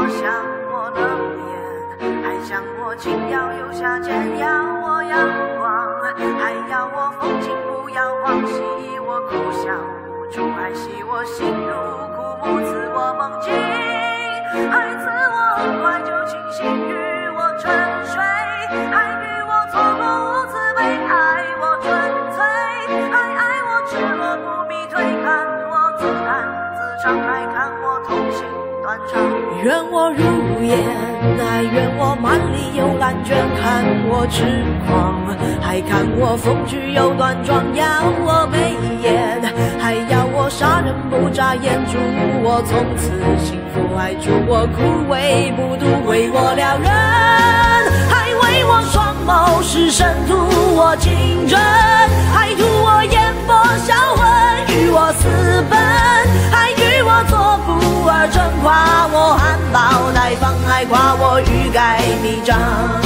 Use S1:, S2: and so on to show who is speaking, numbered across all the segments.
S1: 向我冷眼，还将我轻摇又下贱，要我阳光，还要我风景不要忘，戏我苦笑无助，还戏我心如枯木，赐我梦境，还赐我怀旧清醒，与我沉睡，还与我错过无慈悲，爱我纯粹，还爱我赤裸不必退，看我自弹自唱，还看我痛心断肠。
S2: 愿我如烟，还愿我满里有烂卷，看我痴狂，还看我风趣又端庄，要我眉眼，还要我杀人不眨眼，祝我从此幸福，还祝我枯萎不渡，为我撩人，还为我双眸是神，图我情真，还图我眼波销魂，与我私奔，还与我做不二臣，夸我含苞待放，还夸我欲盖弥彰。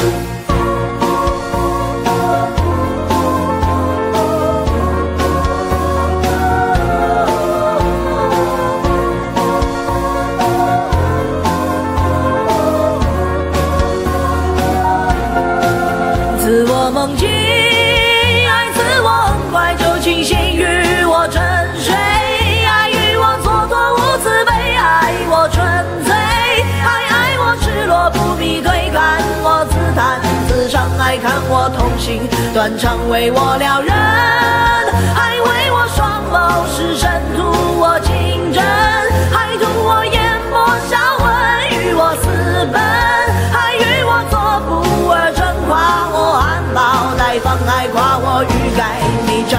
S2: 赐我梦境，还赐我怀旧清醒，与我沉睡，还与我蹉跎无慈悲，爱我纯粹，还爱我赤裸不必退，看我自弹自唱，还看我痛心断肠，为我撩人，还为我双眸是神，图我情真，还图我眼波销魂，与我私奔，还与我做不二臣，夸我含苞待放，还夸我欲盖弥彰。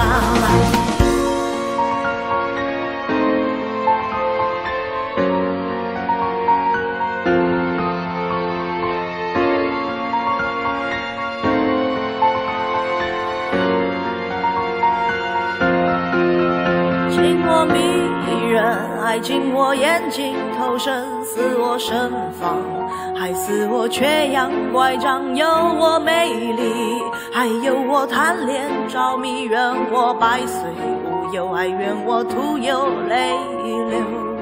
S2: 情我迷人，还情我眼睛投身，似我盛放，还似我缺氧乖张，有我美丽，还有我贪恋着迷，愿我百岁无忧，还愿我徒有泪流。